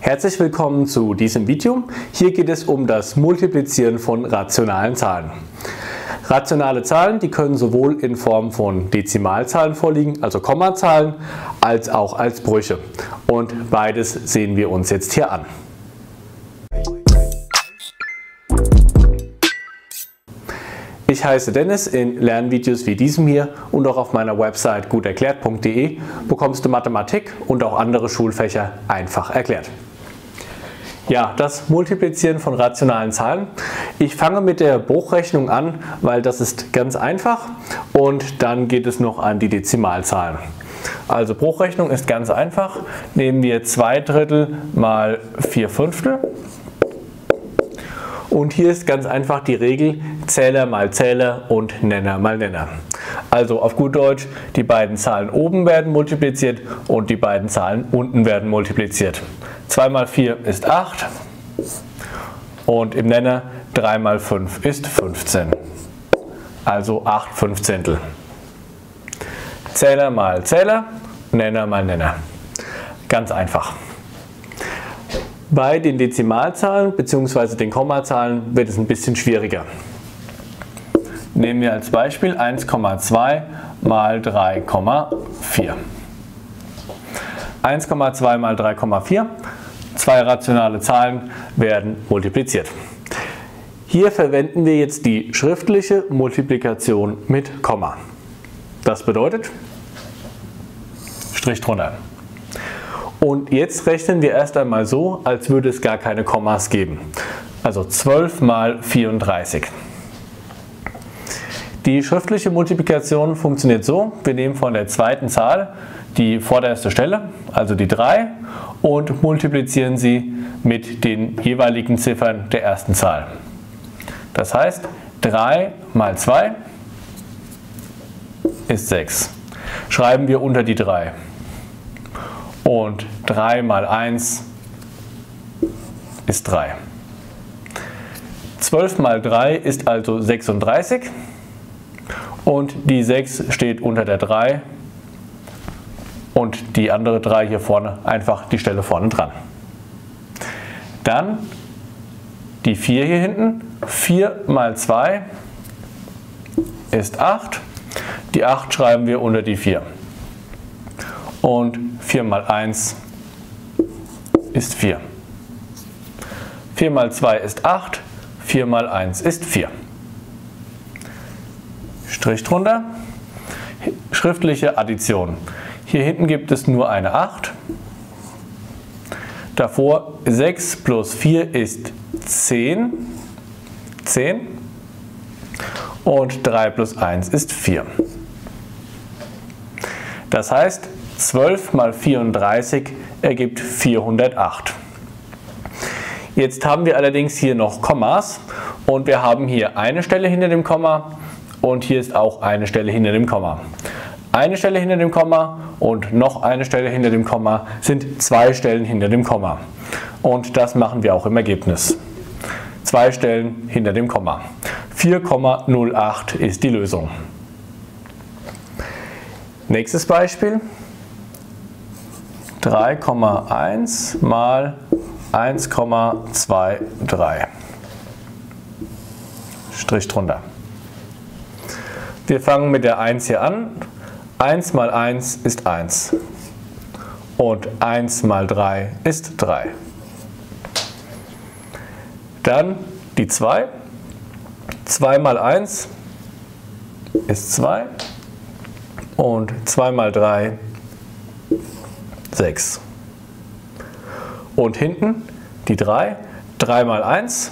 Herzlich willkommen zu diesem Video. Hier geht es um das Multiplizieren von rationalen Zahlen. Rationale Zahlen, die können sowohl in Form von Dezimalzahlen vorliegen, also Kommazahlen, als auch als Brüche. Und beides sehen wir uns jetzt hier an. Ich heiße Dennis. In Lernvideos wie diesem hier und auch auf meiner Website guterklärt.de bekommst du Mathematik und auch andere Schulfächer einfach erklärt. Ja, das Multiplizieren von rationalen Zahlen. Ich fange mit der Bruchrechnung an, weil das ist ganz einfach, und dann geht es noch an die Dezimalzahlen. Also Bruchrechnung ist ganz einfach. Nehmen wir 2/3 mal 4/5. Und hier ist ganz einfach die Regel Zähler mal Zähler und Nenner mal Nenner. Also auf gut Deutsch, die beiden Zahlen oben werden multipliziert und die beiden Zahlen unten werden multipliziert. 2 mal 4 ist 8 und im Nenner 3 mal 5 ist 15. Also 8/15. Zähler mal Zähler, Nenner mal Nenner. Ganz einfach. Bei den Dezimalzahlen bzw. den Kommazahlen wird es ein bisschen schwieriger. Nehmen wir als Beispiel 1,2 mal 3,4. 1,2 mal 3,4. Zwei rationale Zahlen werden multipliziert. Hier verwenden wir jetzt die schriftliche Multiplikation mit Komma. Das bedeutet Strich drunter. Und jetzt rechnen wir erst einmal so, als würde es gar keine Kommas geben. Also 12 mal 34. Die schriftliche Multiplikation funktioniert so: Wir nehmen von der zweiten Zahl die vorderste Stelle, also die 3, und multiplizieren sie mit den jeweiligen Ziffern der ersten Zahl. Das heißt, 3 mal 2 ist 6. Schreiben wir unter die 3. Und 3 mal 1 ist 3. 12 mal 3 ist also 36. Und die 6 steht unter der 3. Und die andere 3 hier vorne, einfach die Stelle vorne dran. Dann die 4 hier hinten. 4 mal 2 ist 8. Die 8 schreiben wir unter die 4. Und 4 mal 1 ist 4. 4 mal 2 ist 8. 4 mal 1 ist 4. Strich drunter. Schriftliche Addition. Hier hinten gibt es nur eine 8. Davor 6 plus 4 ist 10. 10. Und 3 plus 1 ist 4. Das heißt, 12 mal 34 ergibt 408. Jetzt haben wir allerdings hier noch Kommas und wir haben hier eine Stelle hinter dem Komma und hier ist auch eine Stelle hinter dem Komma. Eine Stelle hinter dem Komma und noch eine Stelle hinter dem Komma sind 2 Stellen hinter dem Komma. Und das machen wir auch im Ergebnis. 2 Stellen hinter dem Komma. 4,08 ist die Lösung. Nächstes Beispiel. 3,1 mal 1,23. Strich drunter. Wir fangen mit der 1 hier an. 1 mal 1 ist 1. Und 1 mal 3 ist 3. Dann die 2. 2 mal 1 ist 2. Und 2 mal 3 6. Und hinten die 3. 3 mal 1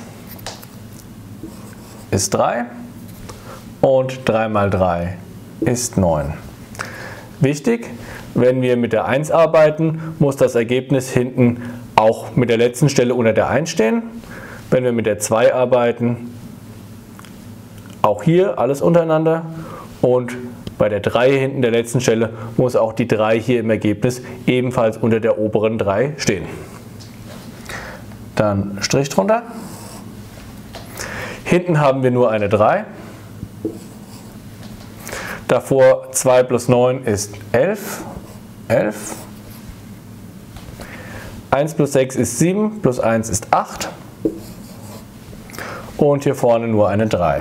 ist 3. Und 3 mal 3 ist 9. Wichtig, wenn wir mit der 1 arbeiten, muss das Ergebnis hinten auch mit der letzten Stelle unter der 1 stehen. Wenn wir mit der 2 arbeiten, auch hier alles untereinander. Und bei der 3 hinten der letzten Stelle muss auch die 3 hier im Ergebnis ebenfalls unter der oberen 3 stehen. Dann Strich drunter. Hinten haben wir nur eine 3. Davor 2 plus 9 ist 11. 11. 1 plus 6 ist 7, plus 1 ist 8 und hier vorne nur eine 3.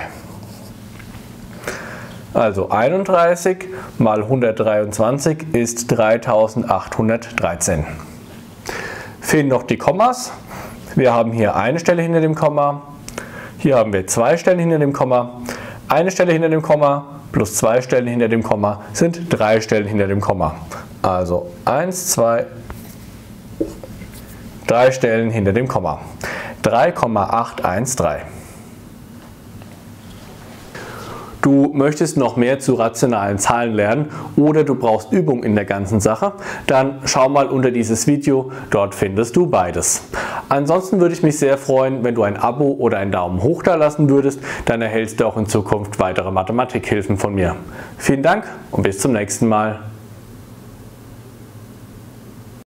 Also 31 mal 123 ist 3813. Fehlen noch die Kommas. Wir haben hier eine Stelle hinter dem Komma, hier haben wir 2 Stellen hinter dem Komma, eine Stelle hinter dem Komma plus 2 Stellen hinter dem Komma sind 3 Stellen hinter dem Komma. Also 1, 2, 3 Stellen hinter dem Komma. 3,813. Du möchtest noch mehr zu rationalen Zahlen lernen oder du brauchst Übung in der ganzen Sache, dann schau mal unter dieses Video, dort findest du beides. Ansonsten würde ich mich sehr freuen, wenn du ein Abo oder einen Daumen hoch da lassen würdest, dann erhältst du auch in Zukunft weitere Mathematikhilfen von mir. Vielen Dank und bis zum nächsten Mal.